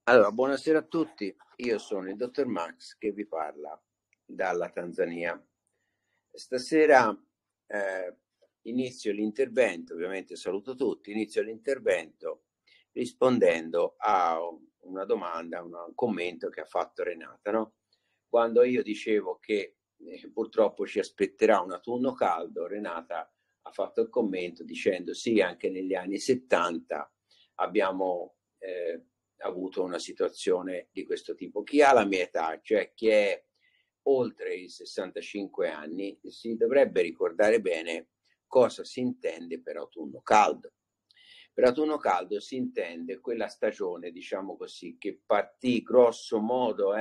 Allora, buonasera a tutti, io sono il dottor Max che vi parla dalla Tanzania. Stasera inizio l'intervento, ovviamente saluto tutti, inizio l'intervento rispondendo a una domanda, un commento che ha fatto Renata, no? Quando io dicevo che purtroppo ci aspetterà un autunno caldo, Renata ha fatto il commento dicendo sì, anche negli anni 70 abbiamo avuto una situazione di questo tipo. Chi ha la mia età, cioè chi è oltre i 65 anni, si dovrebbe ricordare bene cosa si intende per autunno caldo. Per autunno caldo si intende quella stagione, diciamo così, che partì grosso modo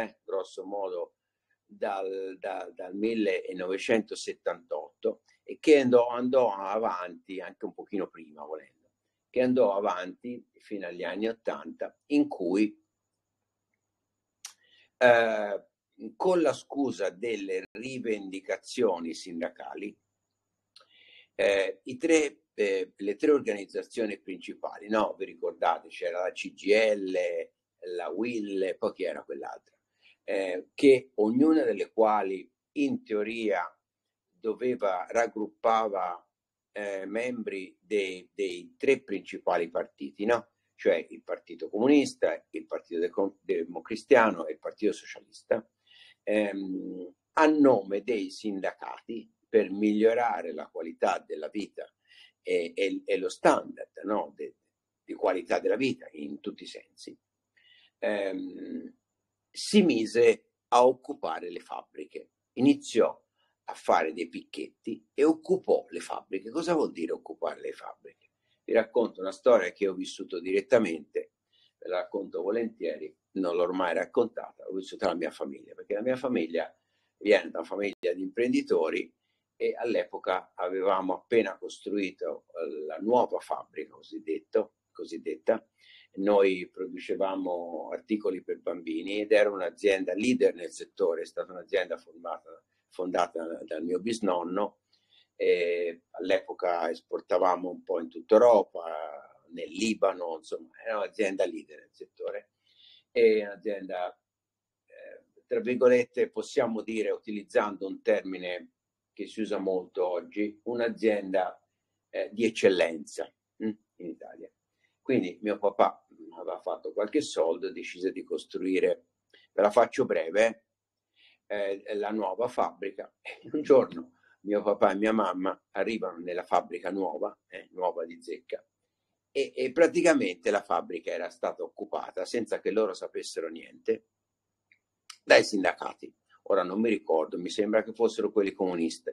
dal 1978 e che andò avanti anche un pochino prima, volendo, che andò avanti fino agli anni 80, in cui con la scusa delle rivendicazioni sindacali, le tre organizzazioni principali, no? Vi ricordate, c'era la CGL, la UIL, poi chi era quell'altra? Che ognuna delle quali in teoria raggruppava membri dei tre principali partiti, no? Cioè il Partito Comunista, il Partito Democristiano e il Partito Socialista, a nome dei sindacati per migliorare la qualità della vita e lo standard, no? di qualità della vita in tutti i sensi, si mise a occupare le fabbriche, iniziò a fare dei picchetti e occupò le fabbriche. Cosa vuol dire occupare le fabbriche? Vi racconto una storia che ho vissuto direttamente, ve la racconto volentieri, non l'ho mai raccontata, ho vissuto la mia famiglia, perché la mia famiglia viene da una famiglia di imprenditori e all'epoca avevamo appena costruito la nuova fabbrica cosiddetta. Noi producevamo articoli per bambini ed era un'azienda leader nel settore, è stata un'azienda fondata dal mio bisnonno. All'epoca esportavamo un po' in tutta Europa, nel Libano, insomma, era un'azienda leader nel settore. È un'azienda, tra virgolette, possiamo dire, utilizzando un termine che si usa molto oggi, un'azienda di eccellenza in Italia. Quindi mio papà aveva fatto qualche soldo, decise di costruire, ve la faccio breve, la nuova fabbrica. Un giorno mio papà e mia mamma arrivano nella fabbrica nuova di zecca, e praticamente la fabbrica era stata occupata senza che loro sapessero niente dai sindacati. Ora non mi ricordo, mi sembra che fossero quelli comunisti.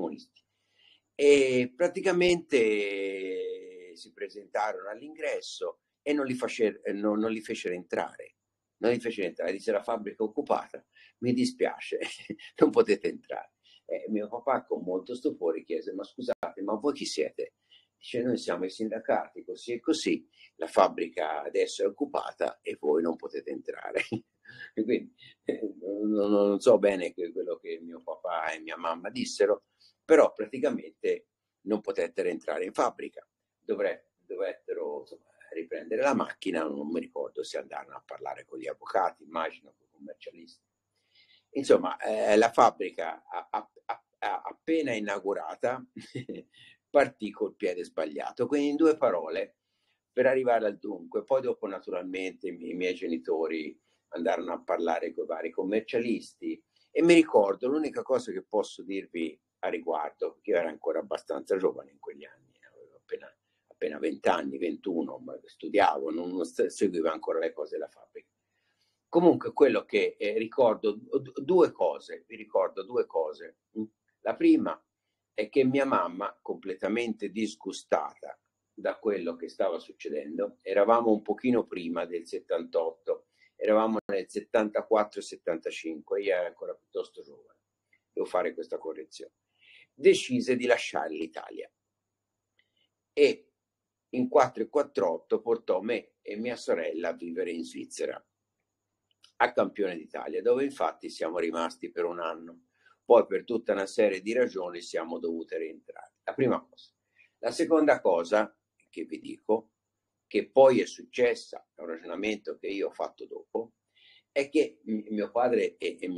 E praticamente si presentarono all'ingresso e non li fecero entrare. Non li fecero entrare, dice la fabbrica è occupata, mi dispiace, non potete entrare. Mio papà con molto stupore chiese, ma scusate, ma voi chi siete? Dice, noi siamo i sindacati, così e così, la fabbrica adesso è occupata e voi non potete entrare. Quindi non so bene quello che mio papà e mia mamma dissero, però praticamente non potettero entrare in fabbrica, dovettero insomma, riprendere la macchina, non mi ricordo se andarono a parlare con gli avvocati, immagino con i commercialisti. Insomma, la fabbrica appena inaugurata partì col piede sbagliato, quindi in due parole, per arrivare al dunque, poi dopo naturalmente i miei genitori andarono a parlare con i vari commercialisti e mi ricordo, l'unica cosa che posso dirvi a riguardo, perché io ero ancora abbastanza giovane in quegli anni, avevo appena 20 anni, 21, ma studiavo, non seguivo ancora le cose della fabbrica. Comunque quello che ricordo, vi ricordo due cose. La prima è che mia mamma, completamente disgustata da quello che stava succedendo, eravamo un pochino prima del 78, eravamo nel 74-75, io ero ancora piuttosto giovane, devo fare questa correzione, decise di lasciare l'Italia e in 448 portò me e mia sorella a vivere in Svizzera, a Campione d'Italia, dove infatti siamo rimasti per un anno. Poi per tutta una serie di ragioni siamo dovute rientrare. La prima cosa. La seconda cosa che vi dico, che poi è successa, è un ragionamento che io ho fatto dopo, è che mio padre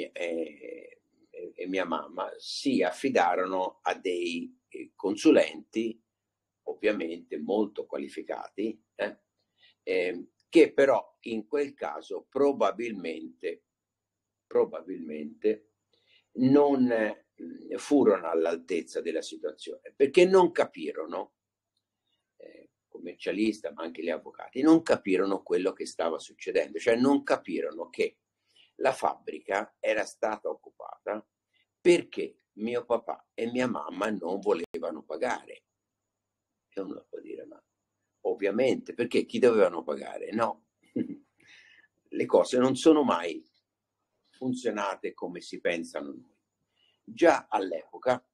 e mia mamma si affidarono a dei consulenti, ovviamente molto qualificati, che però in quel caso probabilmente non furono all'altezza della situazione, perché non capirono, commercialista ma anche gli avvocati, non capirono quello che stava succedendo, cioè non capirono che la fabbrica era stata occupata perché mio papà e mia mamma non volevano pagare. E uno può dire, ma ovviamente, perché chi dovevano pagare? No, le cose non sono mai funzionate come si pensano noi. Già all'epoca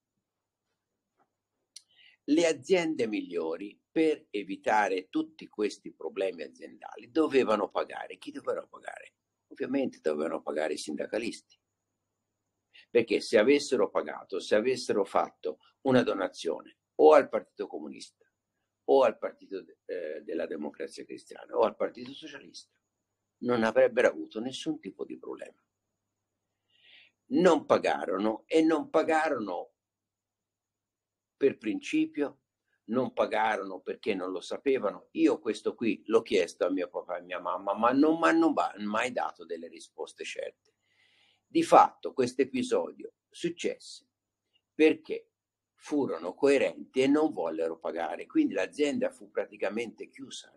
le aziende migliori, per evitare tutti questi problemi aziendali, dovevano pagare. Chi dovevano pagare? Ovviamente dovevano pagare i sindacalisti. Perché se avessero pagato, se avessero fatto una donazione o al Partito Comunista o al Partito della Democrazia Cristiana o al Partito Socialista, non avrebbero avuto nessun tipo di problema. Non pagarono e non pagarono per principio, non pagarono perché non lo sapevano. Io questo qui l'ho chiesto a mio papà e mia mamma, ma non mi hanno mai dato delle risposte certe. Di fatto questo episodio successe perché furono coerenti e non vollero pagare, quindi l'azienda fu praticamente chiusa.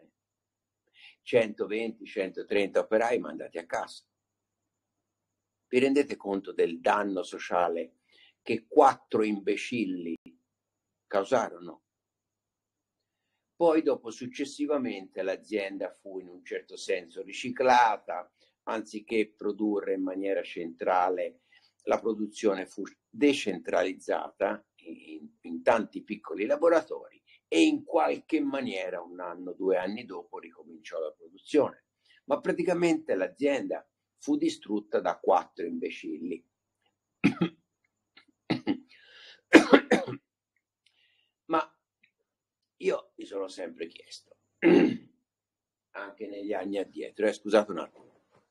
120-130 operai mandati a casa. Vi rendete conto del danno sociale che 4 imbecilli causarono? Poi dopo successivamente l'azienda fu in un certo senso riciclata, anziché produrre in maniera centrale, la produzione fu decentralizzata in tanti piccoli laboratori e in qualche maniera 1 anno, 2 anni dopo ricominciò la produzione. Ma praticamente l'azienda fu distrutta da 4 imbecilli. Ma io mi sono sempre chiesto, anche negli anni addietro, scusate un attimo.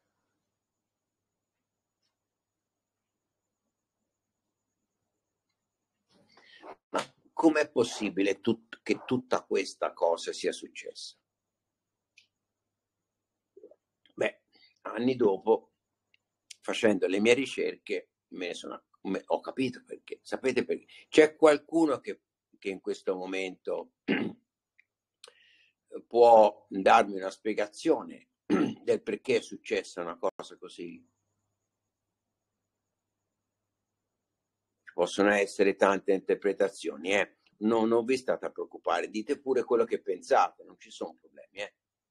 Ma com'è possibile che tutta questa cosa sia successa? Beh, anni dopo, facendo le mie ricerche, ho capito perché. Sapete perché? C'è qualcuno che in questo momento può darmi una spiegazione del perché è successa una cosa così? Ci possono essere tante interpretazioni, non vi state a preoccupare, dite pure quello che pensate, non ci sono problemi,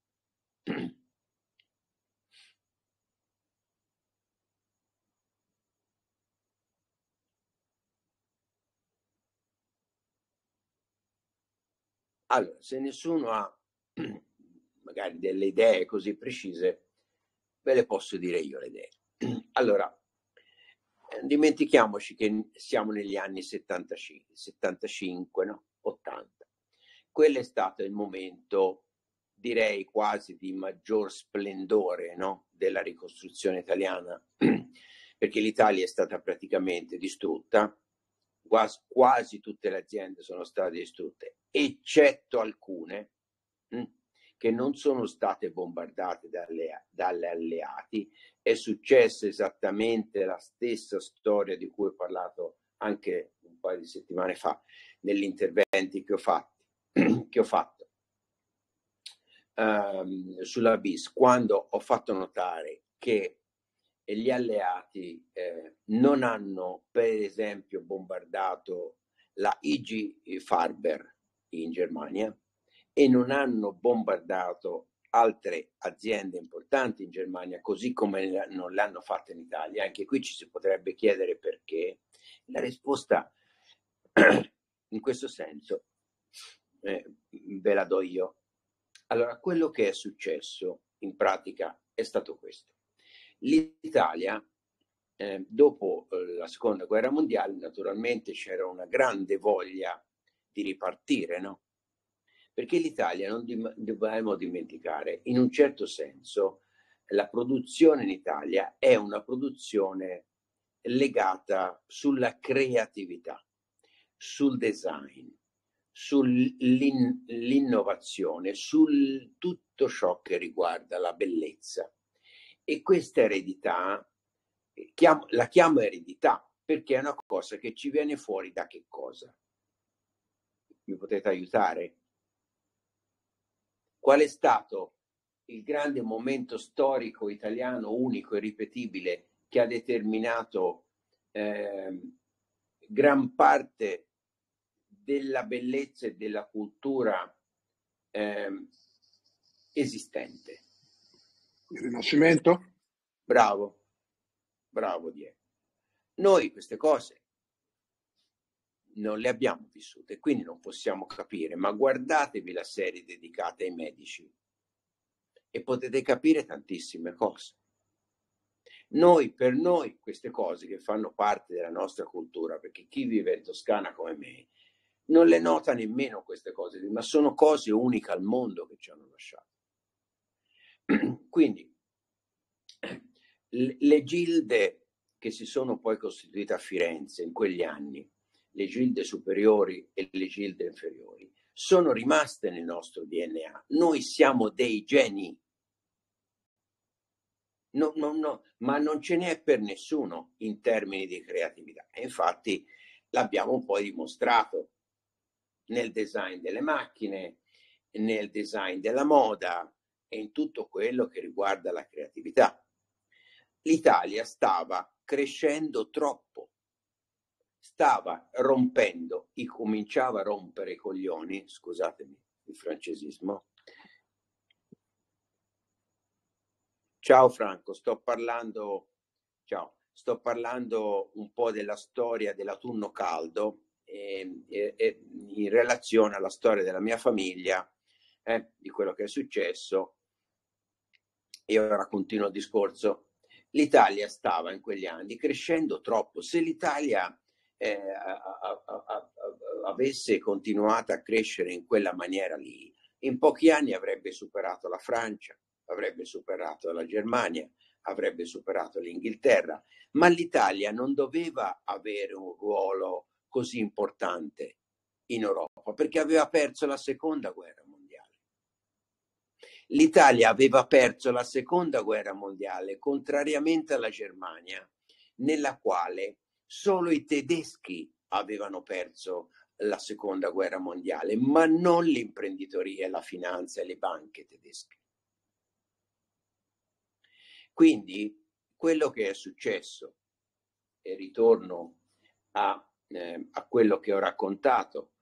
Allora, se nessuno ha magari delle idee così precise, ve le posso dire io le idee. Allora, dimentichiamoci che siamo negli anni 75, no? 80. Quello è stato il momento, direi quasi di maggior splendore, no? Della ricostruzione italiana, perché l'Italia è stata praticamente distrutta, quasi tutte le aziende sono state distrutte, eccetto alcune che non sono state bombardate dalle alleati. È successa esattamente la stessa storia di cui ho parlato anche un paio di settimane fa negli interventi che ho fatto sulla BIS, quando ho fatto notare che gli alleati non hanno, per esempio, bombardato la IG Farber in Germania e non hanno bombardato altre aziende importanti in Germania, così come non l'hanno fatta in Italia. Anche qui ci si potrebbe chiedere perché. La risposta in questo senso ve la do io. Allora, quello che è successo in pratica è stato questo. L'Italia, dopo la seconda guerra mondiale, naturalmente c'era una grande voglia di ripartire, no? Perché l'Italia, non dobbiamo dimenticare, in un certo senso, la produzione in Italia è una produzione legata sulla creatività, sul design, sull'innovazione, sul tutto ciò che riguarda la bellezza. E questa eredità, la chiamo eredità perché è una cosa che ci viene fuori da che cosa? Mi potete aiutare? Qual è stato il grande momento storico italiano unico e ripetibile che ha determinato gran parte della bellezza e della cultura esistente? Il Rinascimento? Bravo, bravo Diego. Noi queste cose non le abbiamo vissute, quindi non possiamo capire, ma guardatevi la serie dedicata ai medici e potete capire tantissime cose. Per noi queste cose che fanno parte della nostra cultura, perché chi vive in Toscana come me non le nota nemmeno queste cose, ma sono cose uniche al mondo che ci hanno lasciato. Quindi le gilde che si sono poi costituite a Firenze in quegli anni, le gilde superiori e le gilde inferiori, sono rimaste nel nostro DNA. Noi siamo dei geni. No, ma non ce n'è per nessuno in termini di creatività. E infatti l'abbiamo un po' dimostrato nel design delle macchine, nel design della moda e in tutto quello che riguarda la creatività. L'Italia stava crescendo troppo, stava rompendo, cominciava a rompere i coglioni, scusatemi il francesismo. Ciao Franco, sto parlando un po' della storia dell'autunno caldo in relazione alla storia della mia famiglia, di quello che è successo. E ora continuo il discorso. L'Italia stava in quegli anni crescendo troppo. Se l'Italia avesse continuato a crescere in quella maniera lì, in pochi anni avrebbe superato la Francia, avrebbe superato la Germania, avrebbe superato l'Inghilterra, ma l'Italia non doveva avere un ruolo così importante in Europa perché aveva perso la seconda guerra mondiale. L'Italia aveva perso la seconda guerra mondiale, contrariamente alla Germania, nella quale solo i tedeschi avevano perso la seconda guerra mondiale, ma non l'imprenditoria, la finanza e le banche tedesche. Quindi quello che è successo, e ritorno a quello che ho raccontato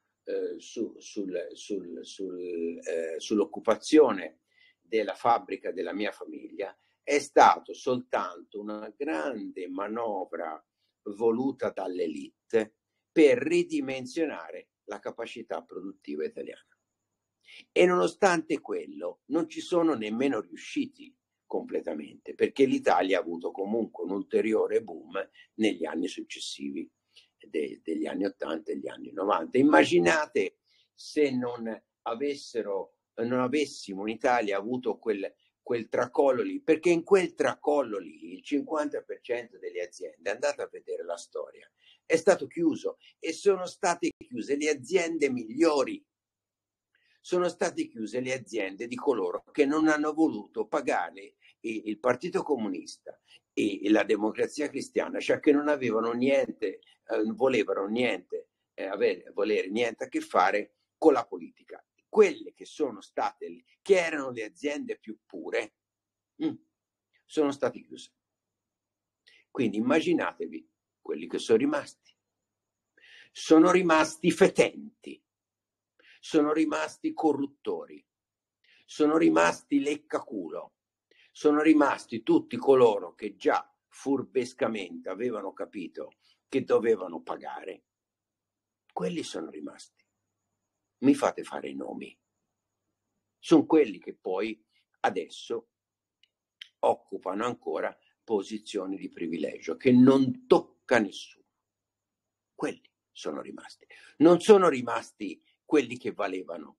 sull'occupazione della fabbrica della mia famiglia, è stato soltanto una grande manovra voluta dall'elite per ridimensionare la capacità produttiva italiana. E nonostante quello non ci sono nemmeno riusciti completamente, perché l'Italia ha avuto comunque un ulteriore boom negli anni successivi, degli anni 80 e gli anni 90. Immaginate se non avessimo in Italia avuto quel tracollo lì, perché in quel tracollo lì il 50% delle aziende, andate a vedere la storia, è stato chiuso e sono state chiuse le aziende migliori. Sono state chiuse le aziende di coloro che non hanno voluto pagare il Partito Comunista e la Democrazia Cristiana, cioè che non avevano niente, volevano niente, volere niente a che fare con la politica. Quelle che sono state, che erano le aziende più pure, sono state chiuse. Quindi immaginatevi quelli che sono rimasti. Sono rimasti fetenti. Sono rimasti corruttori, sono rimasti leccaculo, sono rimasti tutti coloro che già furbescamente avevano capito che dovevano pagare. Quelli sono rimasti. Mi fate fare i nomi. Sono quelli che poi adesso occupano ancora posizioni di privilegio che non tocca nessuno. Quelli sono rimasti. Non sono rimasti quelli che valevano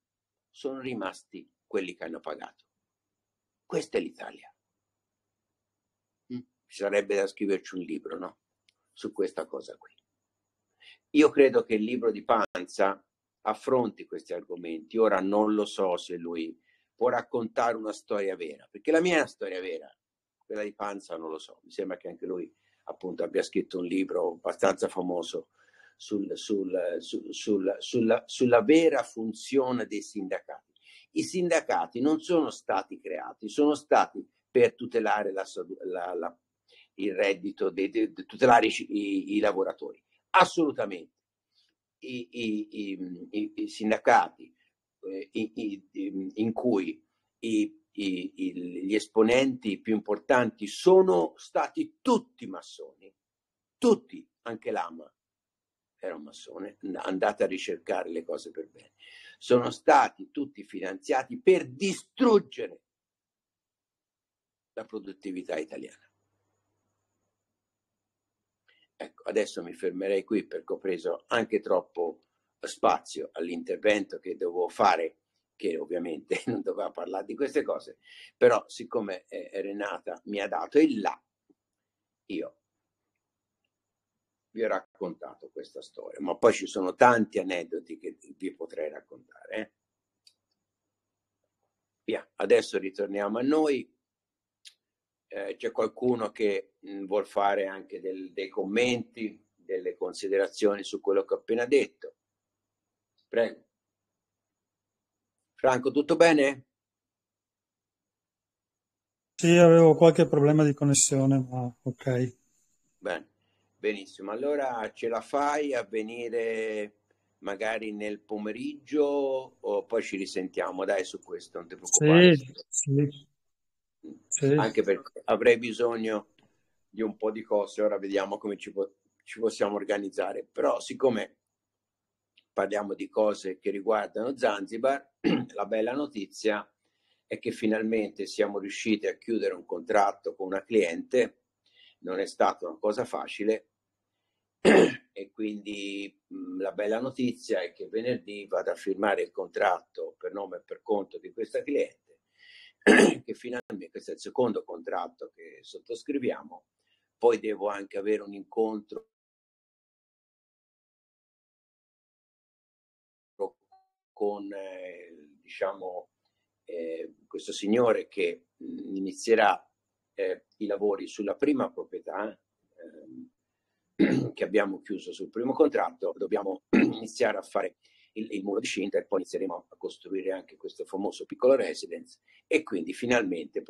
sono rimasti quelli che hanno pagato. Questa è l'Italia. Ci sarebbe da scriverci un libro, no? Su questa cosa qui. Io credo che il libro di Panza affronti questi argomenti. Ora non lo so se lui può raccontare una storia vera, perché la mia è una storia vera, quella di Panza non lo so. Mi sembra che anche lui appunto abbia scritto un libro abbastanza famoso sulla vera funzione dei sindacati. I sindacati non sono stati creati, sono stati per tutelare il reddito, tutelare i lavoratori. Assolutamente. I sindacati in cui gli esponenti più importanti sono stati tutti massoni, tutti, anche Lama era un massone, andate a ricercare le cose per bene, sono stati tutti finanziati per distruggere la produttività italiana. Ecco, adesso mi fermerei qui perché ho preso anche troppo spazio all'intervento che dovevo fare, che ovviamente non doveva parlare di queste cose, però siccome Renata mi ha dato il là, io vi ho raccontato questa storia, ma poi ci sono tanti aneddoti che vi potrei raccontare. Via, adesso ritorniamo a noi. C'è qualcuno che vuol fare anche dei commenti, delle considerazioni su quello che ho appena detto? Prego. Franco, tutto bene? Sì, avevo qualche problema di connessione, ma ok. Bene, benissimo. Allora ce la fai a venire magari nel pomeriggio o poi ci risentiamo? Dai, su questo, non ti preoccupare. Sì. Anche perché avrei bisogno di un po' di cose, ora vediamo come ci possiamo organizzare. Però siccome parliamo di cose che riguardano Zanzibar, la bella notizia è che finalmente siamo riusciti a chiudere un contratto con una cliente. Non è stata una cosa facile e quindi la bella notizia è che venerdì vado a firmare il contratto per nome e per conto di questa cliente, che finalmente questo è il secondo contratto che sottoscriviamo. Poi devo anche avere un incontro con questo signore che inizierà i lavori sulla prima proprietà che abbiamo chiuso sul primo contratto. Dobbiamo iniziare a fare il muro di cinta e poi inizieremo a costruire anche questo famoso piccolo residence e quindi finalmente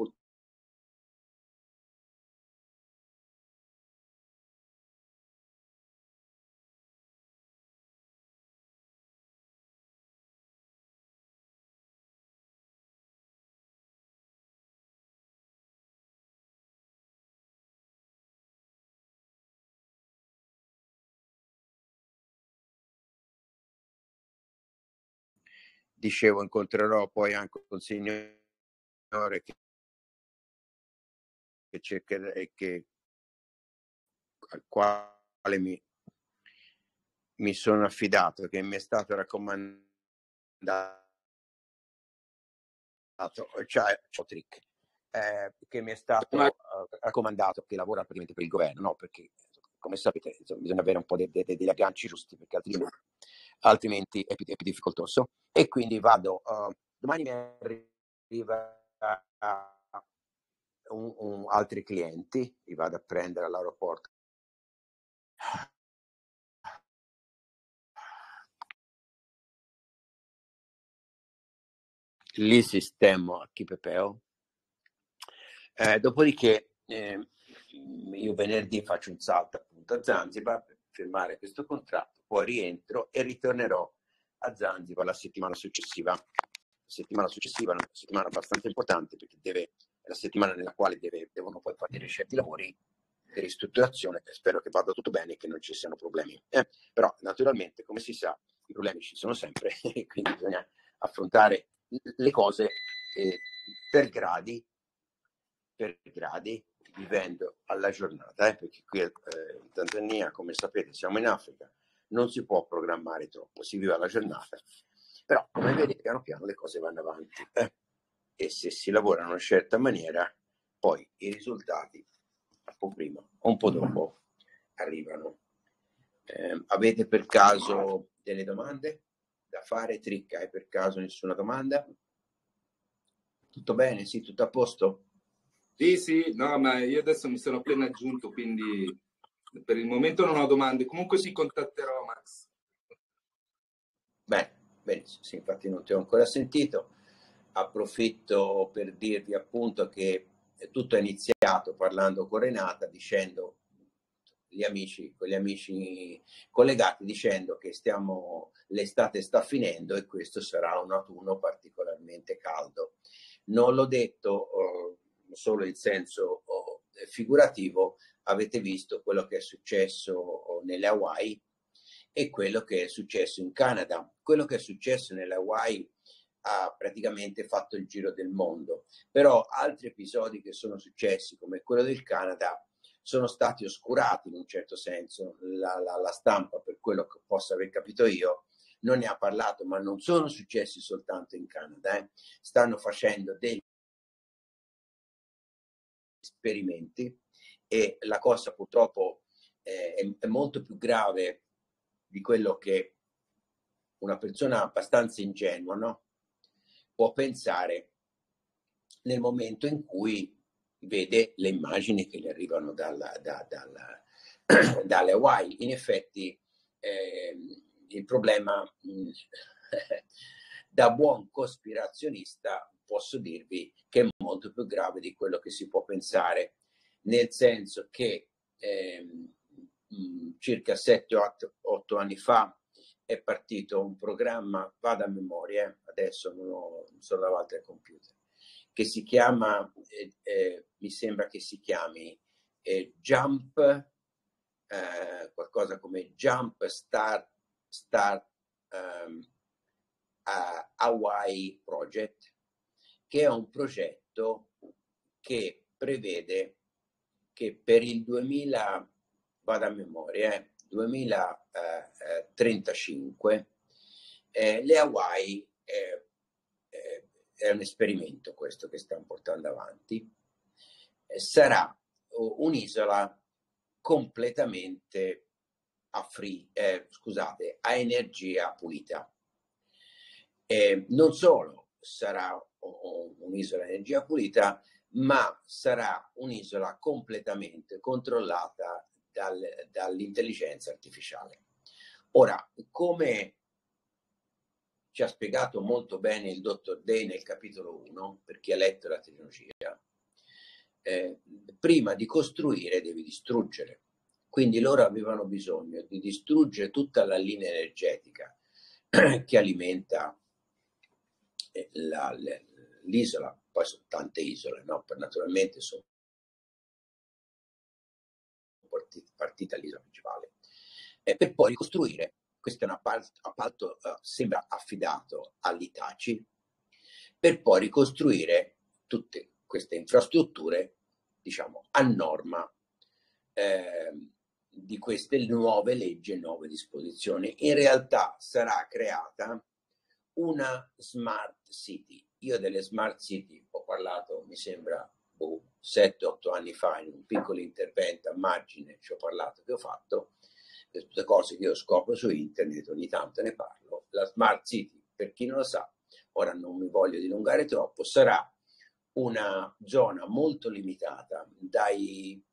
dicevo incontrerò poi anche un signore che cercherà al quale mi sono affidato, che mi è stato raccomandato, cioè che mi è stato raccomandato, che lavora praticamente per il governo, no? Perché come sapete insomma, bisogna avere un po' degli agganci giusti, perché altrimenti è più difficoltoso. E quindi vado, domani mi arriva altri clienti, li vado a prendere all'aeroporto. Li sistemo a Kipepeo. Dopodiché io venerdì faccio un salto appunto a Zanzibar per firmare questo contratto, poi rientro e ritornerò a Zanzibar la settimana successiva. La settimana successiva è una settimana abbastanza importante perché è la settimana nella quale devono poi fare certi lavori di ristrutturazione e spero che vada tutto bene e che non ci siano problemi. Però naturalmente, come si sa, i problemi ci sono sempre e quindi bisogna affrontare le cose per gradi, vivendo alla giornata, perché qui in Tanzania, come sapete, siamo in Africa, non si può programmare troppo, si vive alla giornata. Però, come vedete, piano piano le cose vanno avanti. E se si lavora in una certa maniera, poi i risultati, un po' prima o un po' dopo, arrivano. Avete per caso delle domande da fare? Trick, hai per caso nessuna domanda? Tutto bene? Sì, tutto a posto? Sì, no, ma io adesso mi sono appena aggiunto, quindi per il momento non ho domande. Comunque si contatterò, Max. Bene, benissimo, sì, infatti non ti ho ancora sentito. Approfitto per dirvi appunto che tutto è iniziato parlando con Renata, dicendo con gli amici collegati, dicendo che l'estate sta finendo e questo sarà un autunno particolarmente caldo. Non l'ho detto solo in senso figurativo, avete visto quello che è successo nelle Hawaii e quello che è successo in Canada. Quello che è successo nelle Hawaii ha praticamente fatto il giro del mondo, però altri episodi che sono successi, come quello del Canada, sono stati oscurati in un certo senso. La stampa, per quello che posso aver capito io, non ne ha parlato, ma non sono successi soltanto in Canada. Stanno facendo degli esperimenti e la cosa purtroppo è molto più grave di quello che una persona abbastanza ingenua, no? Può pensare nel momento in cui vede le immagini che gli arrivano dalle Hawaii. In effetti il problema, da buon cospirazionista, posso dirvi che è molto più grave di quello che si può pensare, nel senso che circa 7-8 anni fa è partito un programma, vado a memoria, adesso non sono davanti al computer, che si chiama, mi sembra che si chiami Jump, qualcosa come Jump Start Hawaii Project, che è un progetto che prevede che per il 2000, vado a memoria, 2035, le Hawaii, è un esperimento questo che stiamo portando avanti, sarà un'isola completamente a energia pulita. Non solo sarà un'isola a energia pulita, ma sarà un'isola completamente controllata dall'intelligenza artificiale. Ora, come ci ha spiegato molto bene il dottor Day nel capitolo 1, per chi ha letto la trilogia, prima di costruire devi distruggere. Quindi loro avevano bisogno di distruggere tutta la linea energetica che alimenta l'isola. Poi sono tante isole, no? Naturalmente sono partita all'isola principale, per poi ricostruire. Questo è un appalto sembra affidato all'Hitachi, per poi ricostruire tutte queste infrastrutture, diciamo, a norma di queste nuove leggi e nuove disposizioni. In realtà sarà creata una smart city. Io delle smart city ho parlato, mi sembra, 7-8 anni fa, in un piccolo intervento a margine ci ho parlato, che ho fatto, per tutte cose che io scopro su internet, ogni tanto ne parlo. La smart city, per chi non lo sa, ora non mi voglio dilungare troppo, sarà una zona molto limitata, dai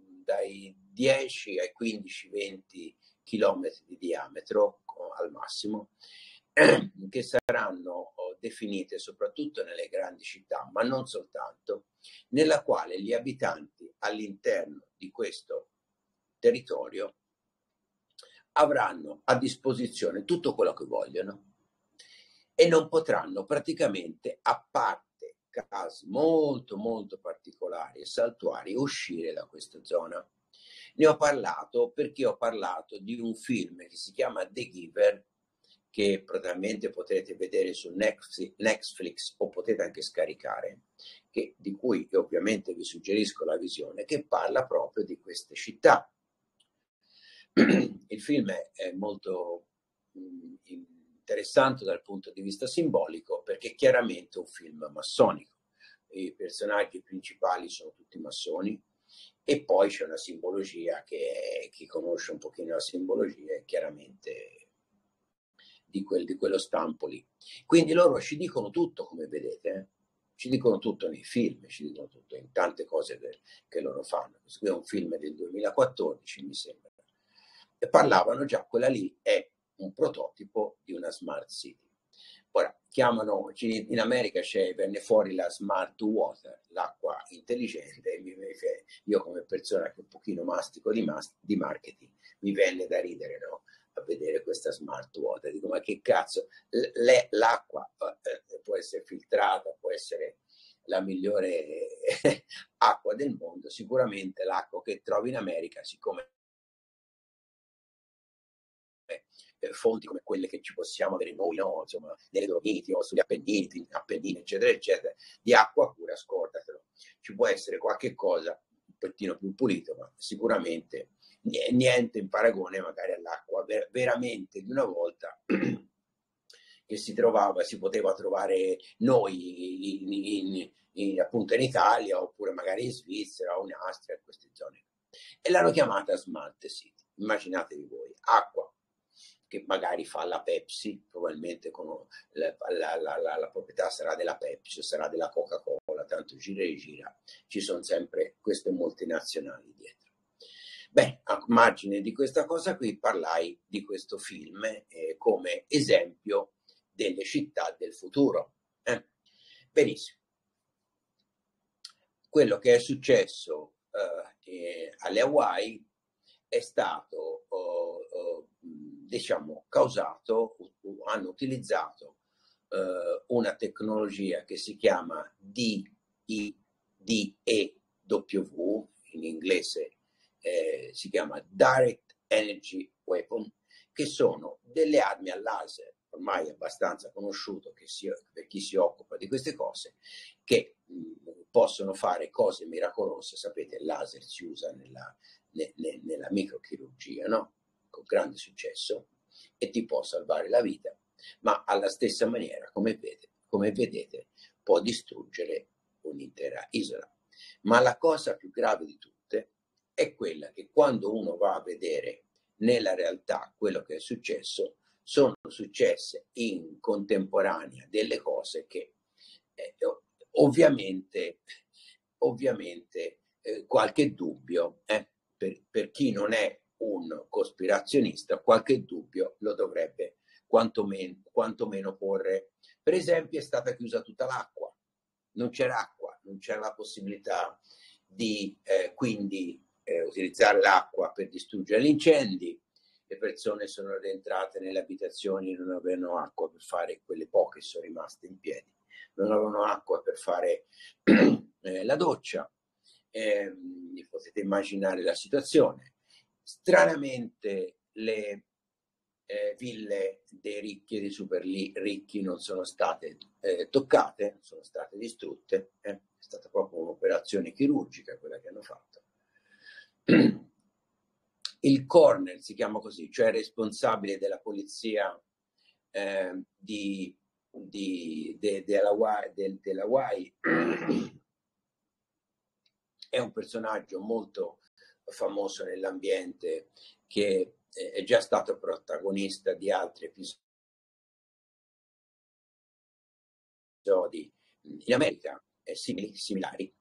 10 ai 15-20 chilometri di diametro al massimo, che saranno definite soprattutto nelle grandi città, ma non soltanto, nella quale gli abitanti all'interno di questo territorio avranno a disposizione tutto quello che vogliono e non potranno praticamente, a parte casi molto molto particolari e saltuari, uscire da questa zona. Ne ho parlato perché ho parlato di un film che si chiama The Giver, che probabilmente potrete vedere su Netflix o potete anche scaricare, di cui ovviamente vi suggerisco la visione, che parla proprio di queste città. Il film è molto interessante dal punto di vista simbolico, perché è chiaramente un film massonico. I personaggi principali sono tutti massoni, e poi c'è una simbologia che chi conosce un pochino la simbologia è chiaramente di quello stampo lì. Quindi loro ci dicono tutto, come vedete, ci dicono tutto nei film, ci dicono tutto in tante cose che loro fanno. Questo è un film del 2014, mi sembra. E parlavano già, quella lì è un prototipo di una smart city. Ora, in America venne fuori la smart water, l'acqua intelligente, e io come persona che un pochino mastico di marketing, mi venne da ridere, no? A vedere questa smart water. Dico, ma che cazzo, l'acqua può essere filtrata, può essere la migliore acqua del mondo, sicuramente l'acqua che trovi in America, siccome fonti come quelle che ci possiamo avere noi, no? Insomma, nelle Dolomiti o sugli Appennini, eccetera, eccetera, di acqua pura, scordatelo. Ci può essere qualche cosa un pochettino più pulito, ma sicuramente niente in paragone magari all'acqua veramente di una volta che si poteva trovare noi appunto in Italia, oppure magari in Svizzera o in Austria, in queste zone. E l'hanno chiamata Smart City. Immaginatevi voi, acqua che magari fa la Pepsi, probabilmente con la proprietà sarà della Pepsi, sarà della Coca-Cola, tanto gira e gira, ci sono sempre queste multinazionali dietro. Beh, a margine di questa cosa qui parlai di questo film come esempio delle città del futuro. Benissimo. Quello che è successo alle Hawaii è stato diciamo causato, hanno utilizzato una tecnologia che si chiama DEW, in inglese si chiama Direct Energy Weapon, che sono delle armi a laser, ormai abbastanza conosciuto per chi si occupa di queste cose, che possono fare cose miracolose. Sapete, il laser si usa nella microchirurgia, no? Con grande successo, e ti può salvare la vita, ma alla stessa maniera, come vedete, può distruggere un'intera isola. Ma la cosa più grave di tutte è quella che quando uno va a vedere nella realtà quello che è successo, sono successe in contemporanea delle cose che ovviamente qualche dubbio, per chi non è un cospirazionista, qualche dubbio lo dovrebbe quantomeno porre. Per esempio, è stata chiusa tutta l'acqua, non c'era acqua, non c'era la possibilità di quindi utilizzare l'acqua per distruggere gli incendi. Le persone sono rientrate nelle abitazioni e non avevano acqua per fare, quelle poche sono rimaste in piedi, non avevano acqua per fare la doccia. Potete immaginare la situazione. Stranamente le ville dei ricchi e dei super ricchi non sono state toccate, sono state distrutte. È stata proprio un'operazione chirurgica quella che hanno fatto. Il coroner si chiama così, cioè il responsabile della polizia dell'Hawaii, è un personaggio molto famoso nell'ambiente, che è già stato protagonista di altri episodi in America similari.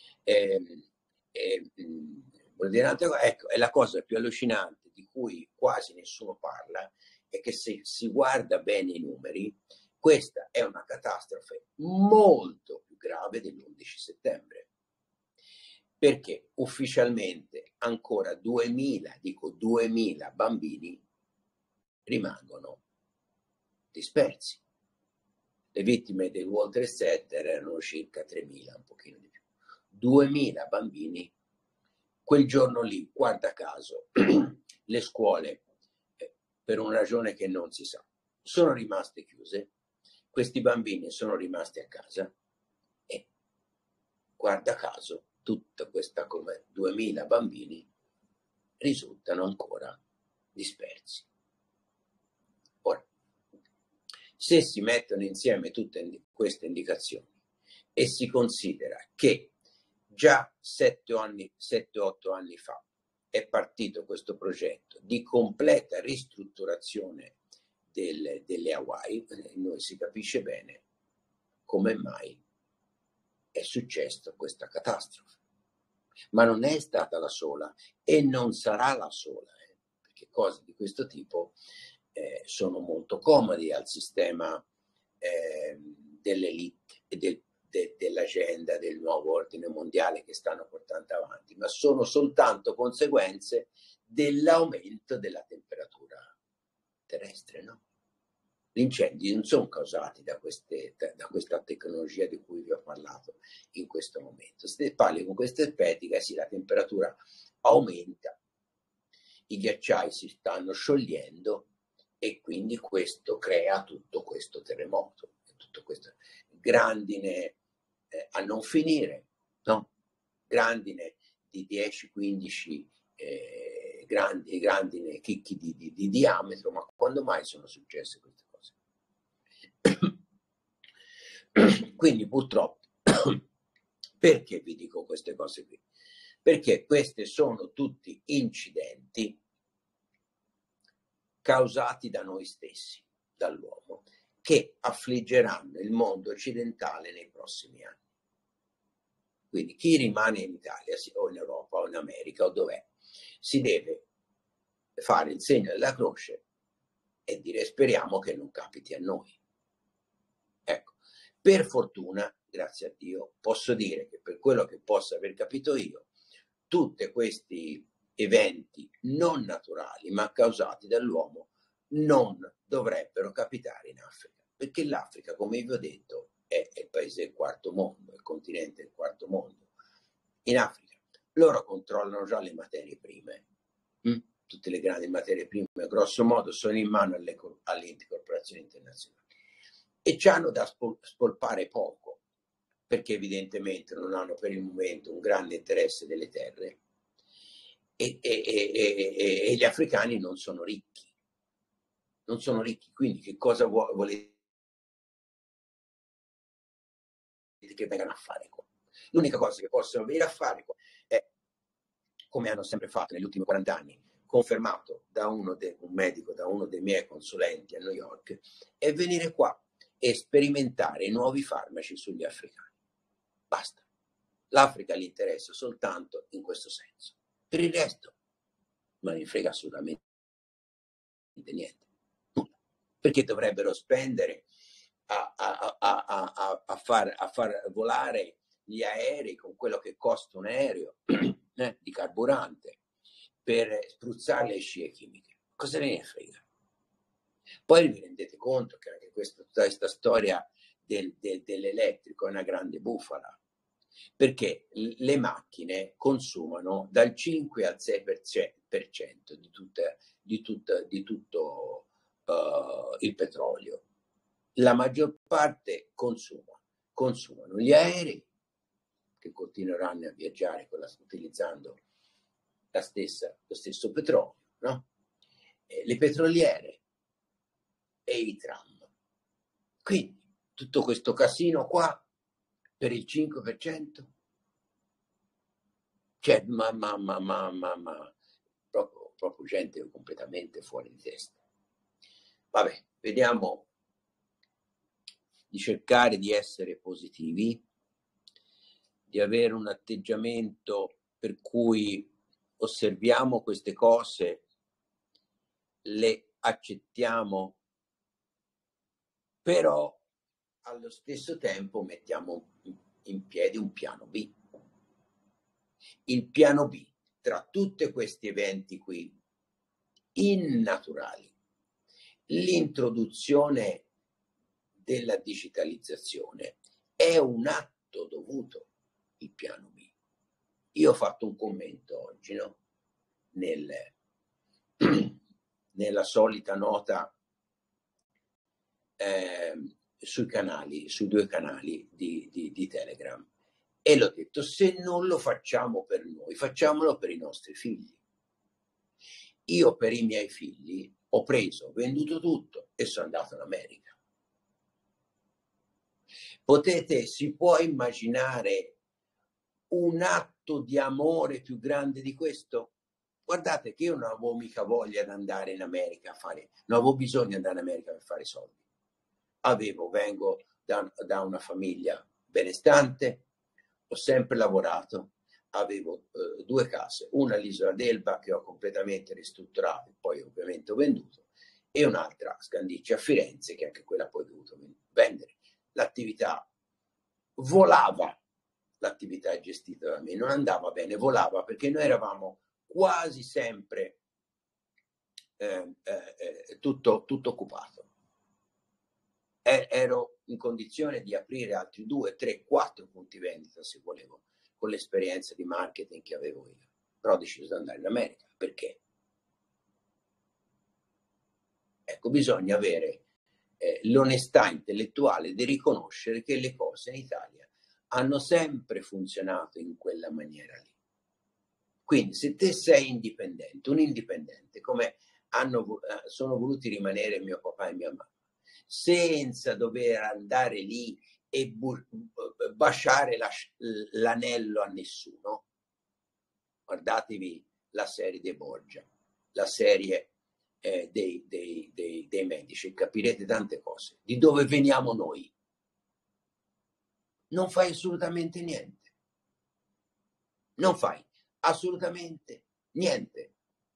Vuol dire ecco, è la cosa più allucinante di cui quasi nessuno parla, è che se si guarda bene i numeri, questa è una catastrofe molto più grave dell'11 settembre. Perché ufficialmente ancora 2000 bambini rimangono dispersi. Le vittime del World Trade Center erano circa 3.000, un pochino di più. 2.000 bambini. Quel giorno lì, guarda caso, le scuole, per una ragione che non si sa, sono rimaste chiuse. Questi bambini sono rimasti a casa e, guarda caso, tutta questa come 2.000 bambini risultano ancora dispersi. Ora, Se si mettono insieme tutte queste indicazioni e si considera che già 7-8 anni fa è partito questo progetto di completa ristrutturazione delle Hawaii, noi si capisce bene come mai è successa questa catastrofe. Ma non è stata la sola e non sarà la sola, perché cose di questo tipo sono molto comodi al sistema dell'elite e dell'agenda del nuovo ordine mondiale che stanno portando avanti, ma sono soltanto conseguenze dell'aumento della temperatura terrestre, no? Gli incendi non sono causati da questa tecnologia di cui vi ho parlato in questo momento. Se parli con questa estetica, sì, la temperatura aumenta, i ghiacciai si stanno sciogliendo e quindi questo crea tutto questo terremoto, tutto questo grandine a non finire, no? Grandine di 10-15 grandine chicchi di diametro, ma quando mai sono successe queste cose? Quindi purtroppo, perché vi dico queste cose qui? Perché questi sono tutti incidenti causati da noi stessi, dall'uomo, che affliggeranno il mondo occidentale nei prossimi anni. Quindi chi rimane in Italia o in Europa o in America o dov'è, si deve fare il segno della croce e dire speriamo che non capiti a noi. Ecco, per fortuna, grazie a Dio, posso dire che per quello che posso aver capito io, tutti questi eventi non naturali ma causati dall'uomo non dovrebbero capitare in Africa, perché l'Africa, come vi ho detto, è il paese del quarto mondo, il continente del quarto mondo. In Africa loro controllano già le materie prime, tutte le grandi materie prime, grosso modo, sono in mano alle corporazioni internazionali e ci hanno da spolpare poco, perché evidentemente non hanno per il momento un grande interesse delle terre e gli africani non sono ricchi. Non sono ricchi, quindi che cosa volete che vengano a fare qua? L'unica cosa che possono venire a fare qua è, come hanno sempre fatto negli ultimi 40 anni, confermato da un medico, da uno dei miei consulenti a New York, è venire qua e sperimentare nuovi farmaci sugli africani. Basta. L'Africa gli interessa soltanto in questo senso. Per il resto non gli frega assolutamente niente. Perché dovrebbero spendere a far volare gli aerei con quello che costa un aereo di carburante per spruzzare le scie chimiche. Cosa ne frega? Poi vi rendete conto che anche tutta questa storia dell'elettrico è una grande bufala, perché le macchine consumano dal 5 al 6% di tutto il petrolio. La maggior parte consumano gli aerei, che continueranno a viaggiare utilizzando lo stesso petrolio, no? Le petroliere e i tram. Quindi tutto questo casino qua per il 5%, cioè proprio gente completamente fuori di testa. Vabbè, vediamo di cercare di essere positivi, di avere un atteggiamento per cui osserviamo queste cose, le accettiamo, però allo stesso tempo mettiamo in piedi un piano B. Il piano B, tra tutti questi eventi qui innaturali, l'introduzione della digitalizzazione è un atto dovuto, il piano B. Io ho fatto un commento oggi, no? Nella solita nota sui 2 canali di Telegram, e l'ho detto, se non lo facciamo per noi, facciamolo per i nostri figli. Io per i miei figli ho venduto tutto e sono andato in America. Si può immaginare un atto di amore più grande di questo? Guardate che io non avevo mica voglia di andare in America a fare, non avevo bisogno di andare in America per fare soldi. Vengo da una famiglia benestante, ho sempre lavorato, avevo 2 case, una all'Isola d'Elba che ho completamente ristrutturato, poi ovviamente ho venduto, e un'altra a Scandicci a Firenze, che anche quella poi ho dovuto vendere. L'attività volava, l'attività gestita da me, non andava bene, volava, perché noi eravamo quasi sempre tutto occupato. Ero in condizione di aprire altri 2, 3, 4 punti vendita se volevo, con l'esperienza di marketing che avevo io. Però ho deciso di andare in America. Perché? Ecco, bisogna avere l'onestà intellettuale di riconoscere che le cose in Italia hanno sempre funzionato in quella maniera lì. Quindi se te sei indipendente, un indipendente, come sono voluti rimanere mio papà e mia mamma, senza dover andare lì e baciare l'anello a nessuno. Guardatevi la serie dei Borgia, la serie dei medici, capirete tante cose. Di dove veniamo noi? Non fai assolutamente niente. Non fai assolutamente niente.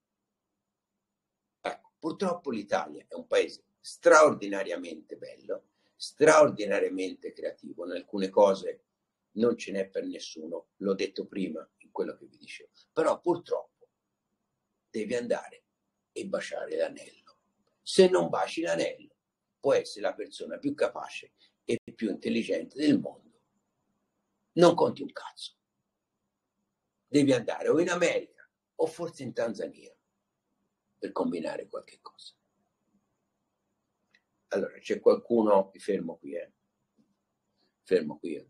Ecco, purtroppo l'Italia è un paese straordinariamente bello, straordinariamente creativo. In alcune cose non ce n'è per nessuno, l'ho detto prima in quello che vi dicevo. Però purtroppo devi andare e baciare l'anello. Se non baci l'anello, può essere la persona più capace e più intelligente del mondo. Non conti un cazzo. Devi andare o in America o forse in Tanzania per combinare qualche cosa. Allora, c'è qualcuno, mi fermo qui, fermo qui.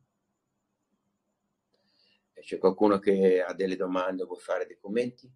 C'è qualcuno che ha delle domande o vuole fare dei commenti?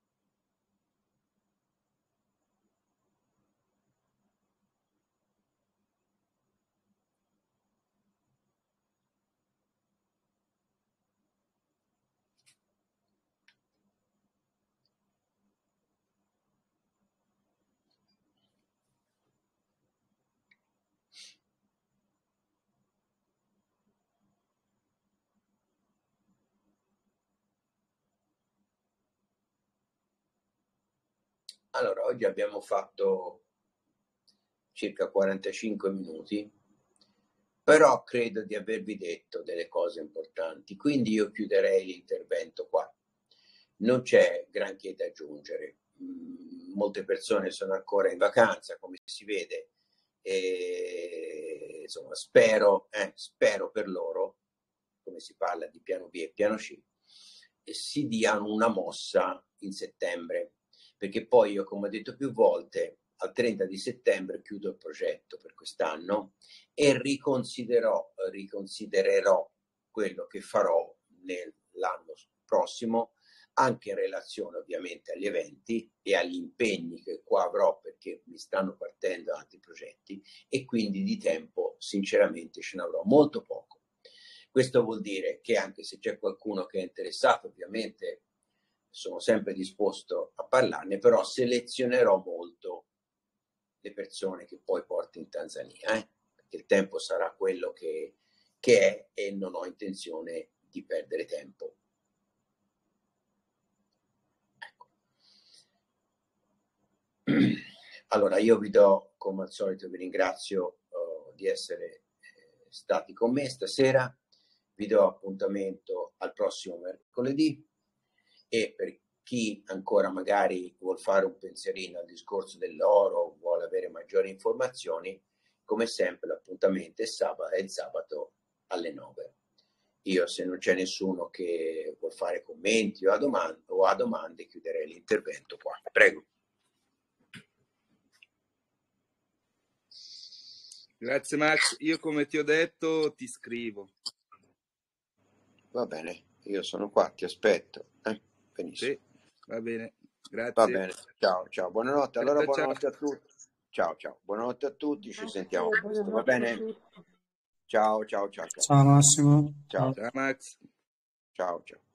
Allora, oggi abbiamo fatto circa 45 minuti, però credo di avervi detto delle cose importanti, quindi io chiuderei l'intervento qua. Non c'è granché da aggiungere. Molte persone sono ancora in vacanza, come si vede, e insomma spero per loro, come si parla di piano B e piano C, e si diano una mossa in settembre, perché poi io, come ho detto più volte, al 30 di settembre chiudo il progetto per quest'anno e riconsidererò quello che farò nell'anno prossimo, anche in relazione ovviamente agli eventi e agli impegni che qua avrò, perché mi stanno partendo altri progetti e quindi di tempo sinceramente ce ne avrò molto poco. Questo vuol dire che anche se c'è qualcuno che è interessato, ovviamente sono sempre disposto a parlarne, però selezionerò molto le persone che poi porto in Tanzania, perché il tempo sarà quello che è e non ho intenzione di perdere tempo. Ecco. Allora io vi do, come al solito vi ringrazio di essere stati con me stasera, vi do appuntamento al prossimo mercoledì e per chi ancora magari vuol fare un pensierino al discorso dell'oro, vuole avere maggiori informazioni, come sempre l'appuntamento è il sabato alle 9. Io, se non c'è nessuno che vuol fare commenti o ha domande, chiuderei l'intervento qua. Prego. Grazie Max, io come ti ho detto ti scrivo. Va bene, io sono qua, ti aspetto. Benissimo. Sì, va bene, grazie. Va bene, ciao, buonanotte. Allora buonanotte ciao. a tutti. Ciao, buonanotte a tutti, ci sentiamo presto, va bene? Ciao, ciao, ciao, ciao. Ciao Massimo. Ciao, Ciao Max. ciao, ciao.